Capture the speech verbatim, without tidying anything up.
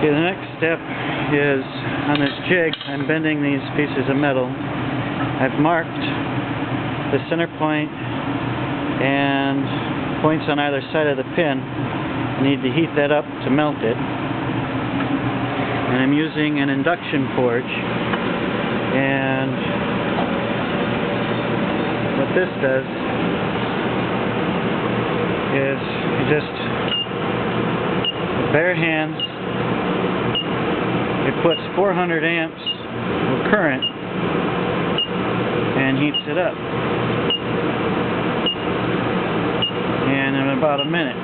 Okay, the next step is on this jig. I'm bending these pieces of metal. I've marked the center point and points on either side of the pin. I need to heat that up to melt it. And I'm using an induction forge. And what this does is you just, with bare hands, it puts four hundred amps of current and heats it up. And in about a minute.